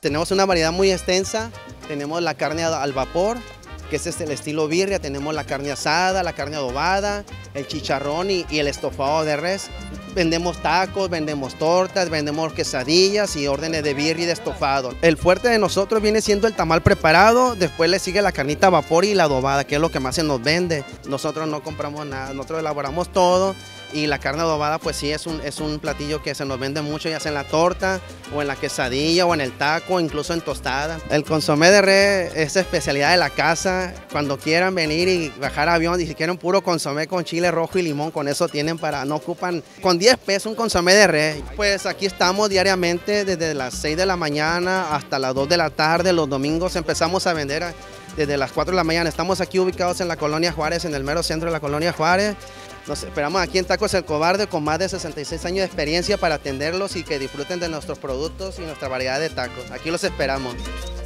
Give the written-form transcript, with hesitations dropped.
Tenemos una variedad muy extensa, tenemos la carne al vapor, que ese es el estilo birria, tenemos la carne asada, la carne adobada, el chicharrón y el estofado de res. Vendemos tacos, vendemos tortas, vendemos quesadillas y órdenes de birria y de estofado. El fuerte de nosotros viene siendo el tamal preparado, después le sigue la carnita a vapor y la adobada, que es lo que más se nos vende. Nosotros no compramos nada, nosotros elaboramos todo y la carne adobada pues sí es un platillo que se nos vende mucho, ya sea en la torta o en la quesadilla o en el taco, incluso en tostada. El consomé de res es especialidad de la casa. Cuando quieran venir y bajar avión y si quieren puro consomé con chile rojo y limón, con eso tienen no ocupan, con 10 pesos un consomé de res. Pues aquí estamos diariamente desde las 6 de la mañana hasta las 2 de la tarde. Los domingos empezamos a vender desde las 4 de la mañana. Estamos aquí ubicados en la Colonia Juárez, en el mero centro de la Colonia Juárez. Nos esperamos aquí en Tacos El Cobarde con más de 66 años de experiencia para atenderlos y que disfruten de nuestros productos y nuestra variedad de tacos. Aquí los esperamos.